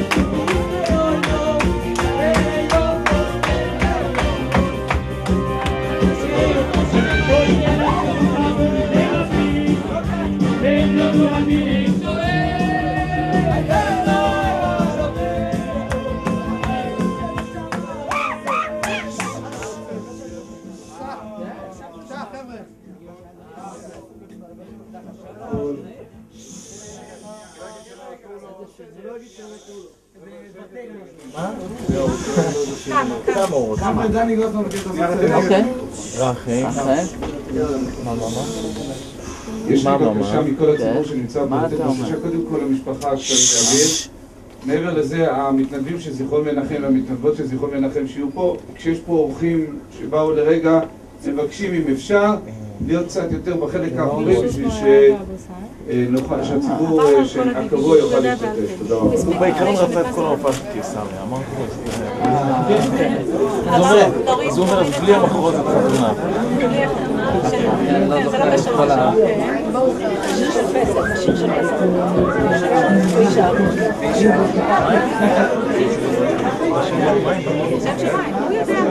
כמה דני גוטמן בקטע הזה. אוקיי. רחי. יש לי בקשה מכל הציבור שנמצא בבקשה, קודם כל המשפחה שאתה מתאבד. מעבר לזה, המתנדבים של זיכרון מנחם והמתנדבות של זיכרון מנחם שיהיו פה, כשיש פה אורחים שבאו לרגע, מבקשים אם אפשר להיות קצת יותר בחלק האחורי בשביל שהציבור הקבוע יוכל להשתתף. תודה רבה. הוא בעיקרון רצה את כל המופע של קיסריה, אמרתי לו אז הוא אומר, אז בלי המחרוז את חתונה. זה לא קשור עכשיו. השיר של פסח, השיר של פסח. שם שמיים, הוא יודע.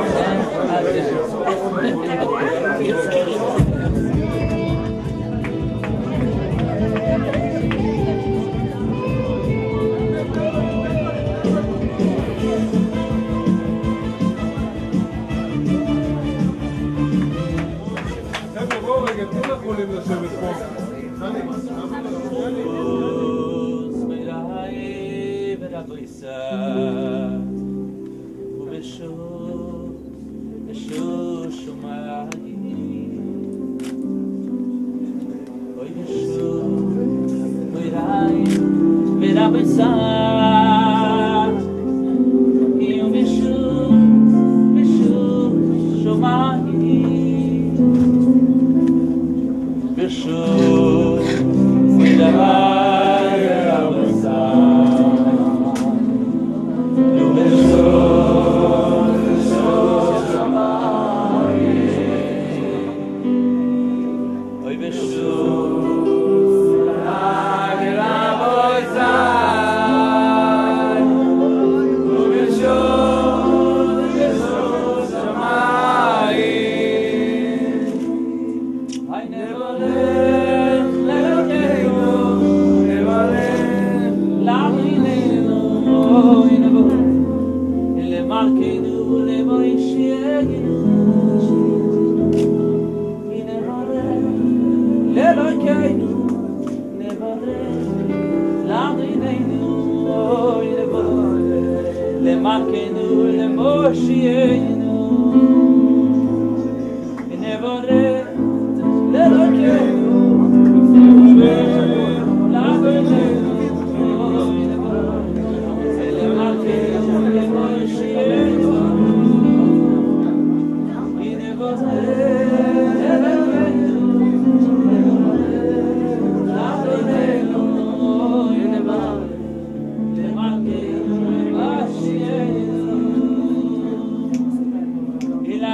La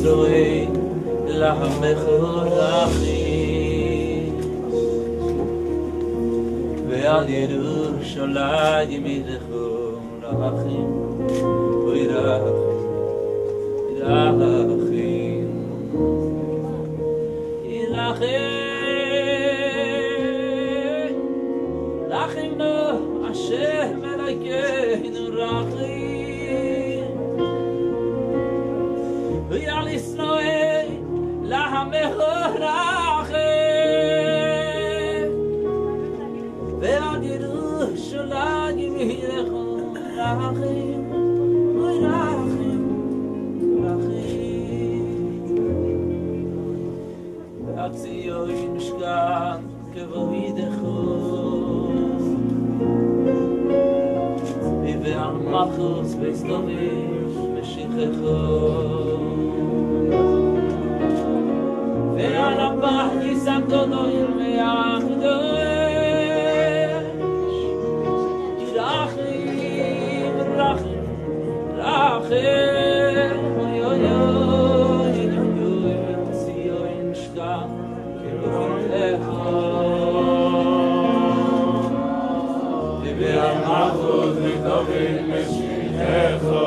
Israel Lachmechorachim Ve'al Yerushalayim Yidechorachim Irachim Rachim no Hashem Elokeinu Rachim Ve'al Yisrael Lachmechorachim Ve'al Yerushalayim Yidechorachim Irachim Atziyoin Mishkan Kevoidecho Ve'al Malchus Beis David Meshichecho Ve'al Abah Yisam Godoyim Ve'achdosh Irachim Rachim Rachim Atziyoin Mishkan Ve'al Malchus Beis David Meshichecho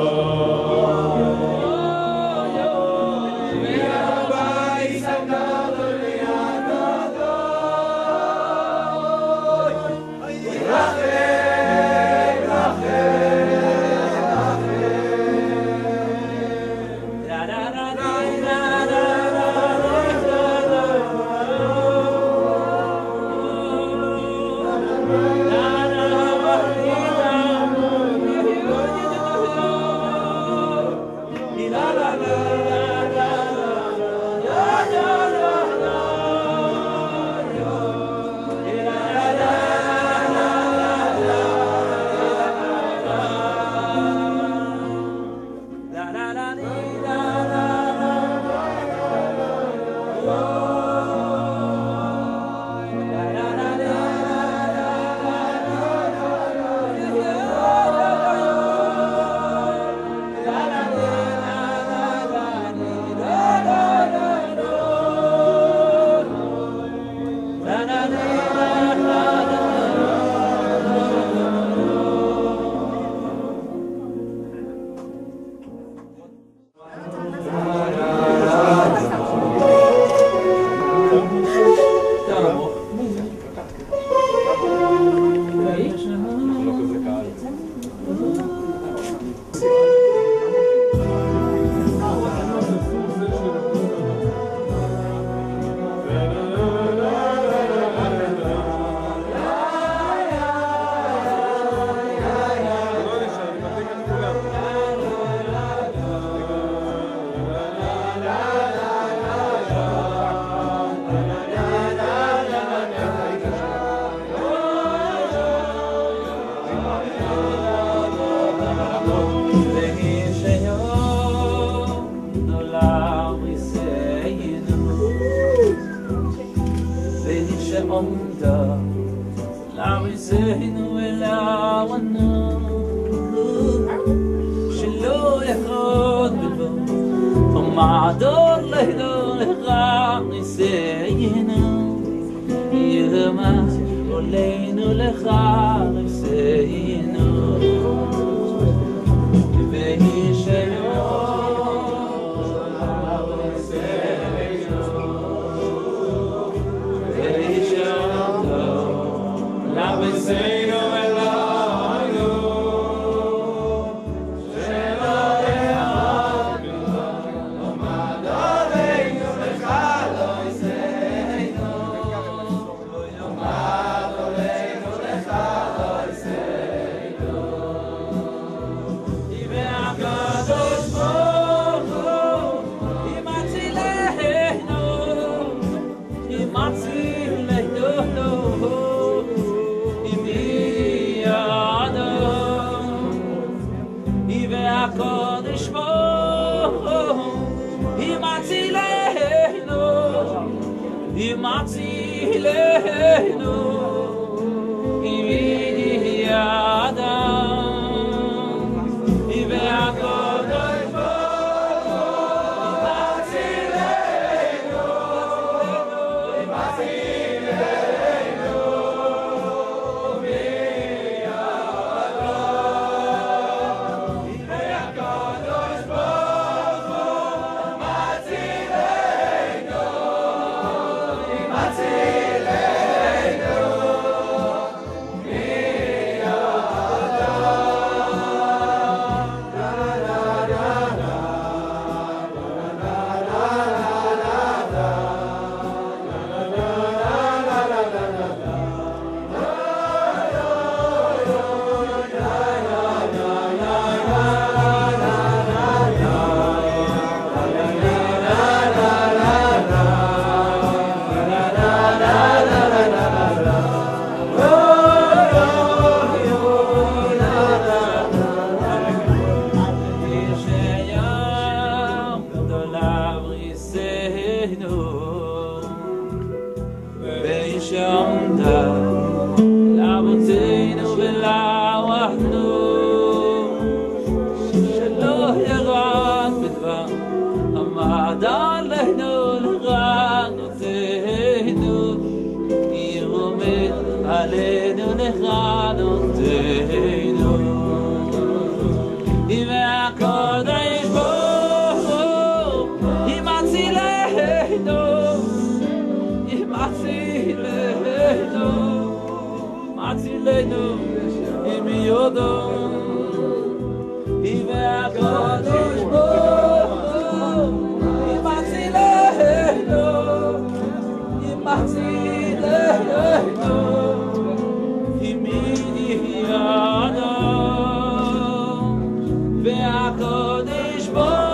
Ibe עלינו לכלותנו יומד עלינו לכלותנו והקודש ברוך ימצילנו מצילנו עם יודו והקודש ברוך ימצילנו עם ידו והקודש ברוך